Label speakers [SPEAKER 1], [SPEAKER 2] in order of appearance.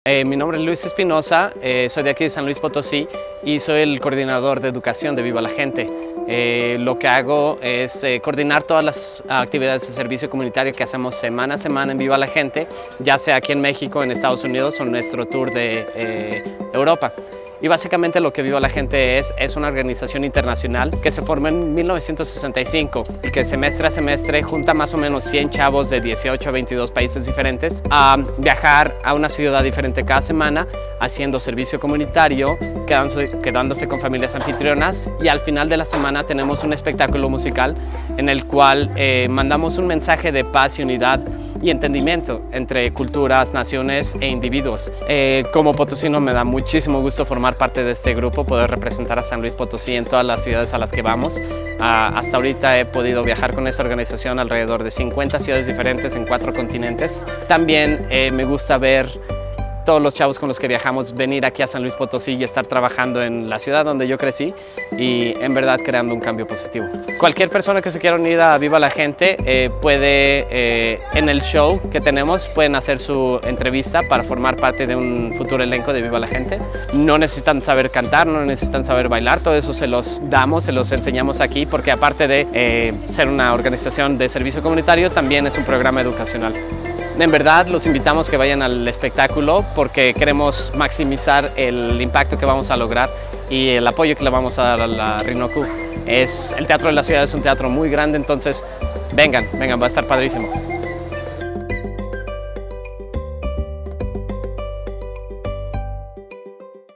[SPEAKER 1] Mi nombre es Luis Espinosa, soy de aquí de San Luis Potosí y soy el coordinador de educación de Viva la Gente. Lo que hago es coordinar todas las actividades de servicio comunitario que hacemos semana a semana en Viva la Gente, ya sea aquí en México, en Estados Unidos o en nuestro tour de Europa. Y básicamente lo que Viva la Gente es una organización internacional que se formó en 1965 y que semestre a semestre junta más o menos 100 chavos de 18 a 22 países diferentes a viajar a una ciudad diferente cada semana haciendo servicio comunitario, quedándose con familias anfitrionas, y al final de la semana tenemos un espectáculo musical en el cual mandamos un mensaje de paz y unidad y entendimiento entre culturas, naciones e individuos. Como potosino me da muchísimo gusto formar parte de este grupo, poder representar a San Luis Potosí en todas las ciudades a las que vamos. Hasta ahorita he podido viajar con esta organización alrededor de 50 ciudades diferentes en 4 continentes. También me gusta ver todos los chavos con los que viajamos venir aquí a San Luis Potosí y estar trabajando en la ciudad donde yo crecí y en verdad creando un cambio positivo. Cualquier persona que se quiera unir a Viva la Gente puede, en el show que tenemos, pueden hacer su entrevista para formar parte de un futuro elenco de Viva la Gente. No necesitan saber cantar, no necesitan saber bailar, todo eso se los damos, se los enseñamos aquí, porque aparte de ser una organización de servicio comunitario, también es un programa educacional. En verdad los invitamos que vayan al espectáculo porque queremos maximizar el impacto que vamos a lograr y el apoyo que le vamos a dar a la Rinokú. El Teatro de la Ciudad es un teatro muy grande, entonces vengan, va a estar padrísimo.